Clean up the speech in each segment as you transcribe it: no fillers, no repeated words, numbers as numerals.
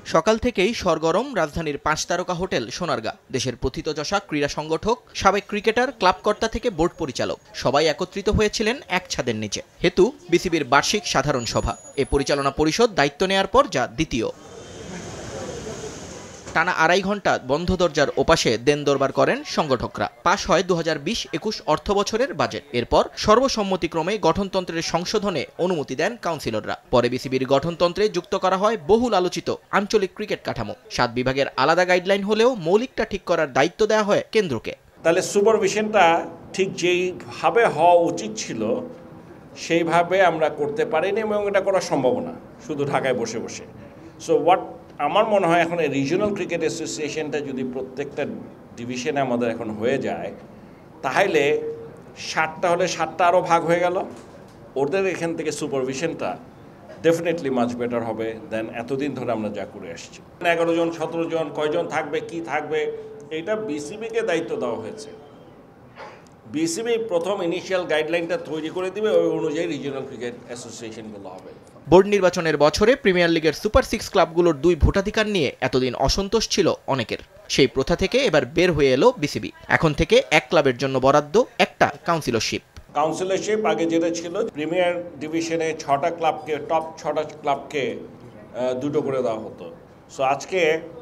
সকাল থেকেই সরগরম রাজধানীর ৫ তারকা হোটেল সোনারগাঁ। দেশের প্রথিতযশা ক্রীড়া সংগঠক, সাবেক ক্রিকেটার, ক্লাবকর্তা থেকে বোর্ড পরিচালক সবাই একত্রিত হয়েছিলেন এক ছাদের নিচে। হেতু বিসিবির বার্ষিক সাধারণ সভা। এ পরিচালনা পরিষদ দায়িত্ব নেয়ার পর যা দ্বিতীয়। টানা ২.৫ ঘন্টা বন্ধ দরজার ওপাশে দেন দরবার করেন সংগঠকরা। পাশ হয় ২০২০-২১ অর্থ বছরের বাজেট। এরপর সর্বসম্মতিক্রমে গঠনতন্ত্রের সংশোধনে অনুমতি দেন কাউন্সিলররা। পরে বিসিবির গঠনতন্ত্রে যুক্ত করা হয় বহুল আলোচিত আঞ্চলিক ক্রিকেট কাঠামো। ৭ বিভাগের আলাদা গাইডলাইন হলেও মৌলিকটা ঠিক করার দায়িত্ব দেওয়া হয় কেন্দ্রকে। তাহলে সুপারভিশনটা ঠিক যেইভাবে হওয়া উচিত ছিল সেইভাবে আমরা করতে পারিনি এবং এটা করা সম্ভব না শুধু ঢাকায় বসে বসে। সো আমার মনে হয় এখন এই রিজিওনাল ক্রিকেট অ্যাসোসিয়েশনটা যদি প্রত্যেকটা ডিভিশনে আমাদের এখন হয়ে যায়, তাহলে ৭টা হলে ৭টা আরও ভাগ হয়ে গেল। ওদের এখান থেকে সুপারভিশনটা ডেফিনেটলি মাচ বেটার হবে দেন এতদিন ধরে আমরা যা করে আসছি। 11 জন 17 জন কয়জন থাকবে, কি থাকবে, এটা বিসিবিকে দায়িত্ব দেওয়া হয়েছে। বিসিবি প্রথম ইনিশিয়াল গাইডলাইনটা তৈরি করে দিবে, ওই অনুযায়ী রিজিওনাল ক্রিকেট অ্যাসোসিয়েশনগুলো হবে। বোর্ড নির্বাচনের বছরে প্রিমিয়ার লিগের সুপার 6 ক্লাবগুলোর 2 ভোটাধিকার নিয়ে এতদিন অসন্তোষ ছিল অনেকের। সেই প্রথা থেকে এবার বের হয়ে এলো বিসিবি। এখন থেকে এক ক্লাবের জন্য বরাদ্দ একটা কাউন্সিলরশিপ। কাউন্সিলরশিপ আগে যেটা ছিল প্রিমিয়ার ডিভিশনে 6টা ক্লাবকে, টপ 6টা ক্লাবকে 2টো করে দেওয়া হতো। সো আজকে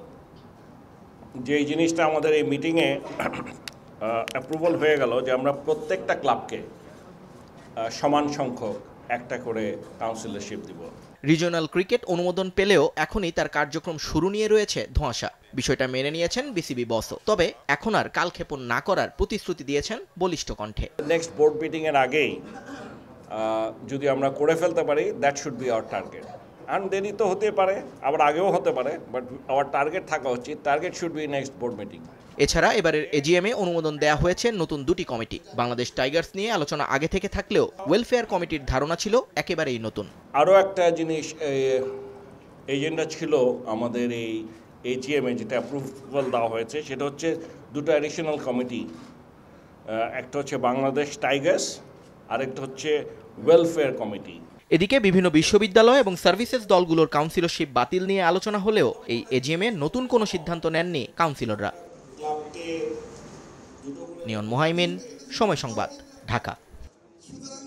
যে জিনিসটা আমাদের এই মিটিংয়ে অ্যাপ্রুভাল হয়ে গেল যে আমরা প্রত্যেকটা ক্লাবকে সমান সংখ্যক একটা করে কাউন্সিলরশিপ দিব। রিজিওনাল ক্রিকেট অনুমোদন পেলেও এখনই তার কার্যক্রম শুরু নিয়ে রয়েছে ধোঁয়াশা। বিষয়টা মেনে নিয়েছেন বিসিবি বসও। তবে এখন আর কালক্ষেপণ না করার প্রতিশ্রুতি দিয়েছেন বলিষ্ঠ কণ্ঠে। নেক্সট বোর্ড মিটিংয়ের আগেই যদি আমরা করে ফেলতে পারি, that should be our target. আর দেরি তো হতে পারে, আবার আগেও হতে পারে, বাট আওয়ার টার্গেট থাকা উচিত। Target should be next board meeting. এছাড়া এবারের এজিএমে অনুমোদন দেওয়া হয়েছে নতুন 2টি কমিটি। বাংলাদেশ টাইগার্স নিয়ে আলোচনা আগে থেকে থাকলেও ওয়েলফেয়ার কমিটির ধারণা ছিল একেবারেই নতুন। আরও একটা জিনিস এজেন্ডা ছিল আমাদের এই এজিএমে, যেটা অ্যাপ্রুভাল দেওয়া হয়েছে, সেটা হচ্ছে 2টো অ্যাডিশনাল কমিটি। একটা হচ্ছে বাংলাদেশ টাইগার্স, আরেকটা হচ্ছে ওয়েলফেয়ার কমিটি। এদিকে বিভিন্ন বিশ্ববিদ্যালয় এবং সার্ভিসেস দলগুলোর কাউন্সিলরশিপ বাতিল নিয়ে আলোচনা হলেও এই এজিএমে নতুন কোনো সিদ্ধান্ত নেননি কাউন্সিলররা। নিয়ন মোহাইমিন, সময় সংবাদ, ঢাকা।